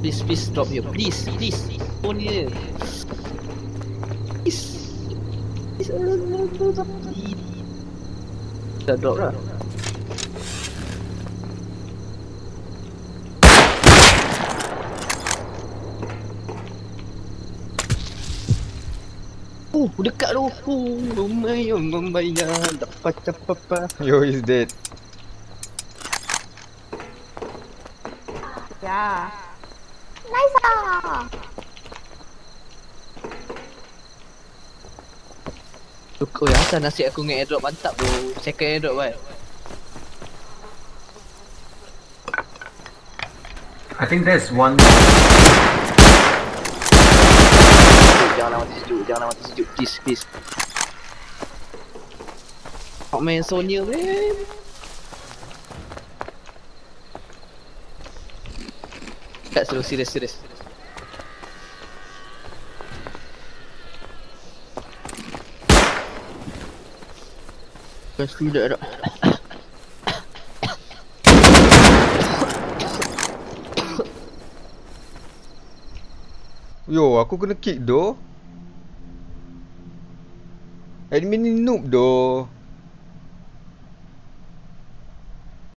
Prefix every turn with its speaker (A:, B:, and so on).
A: Please drop here. Please. Phone here. Please. Dah drop lah. Dekat tu. Lumayan membayar. Dapat apa-apa.
B: Yo, he's dead.
C: Ya. Nice ah.
A: Oh, asal nasib aku dengan airdrop mantap tu. Second airdrop kan.
D: I think there's one.
A: Janganlah mati sejuk. Please. Nak main Sonya man. Tak serius. Pasti dah.
B: Yo, aku kena kick doh. Admin ni noob doh.